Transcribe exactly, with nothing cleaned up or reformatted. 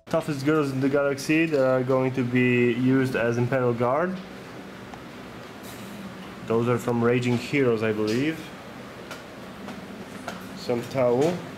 Toughest girls in the galaxy that are going to be used as Imperial Guard. Those are from Raging Heroes, I believe. Some Tau.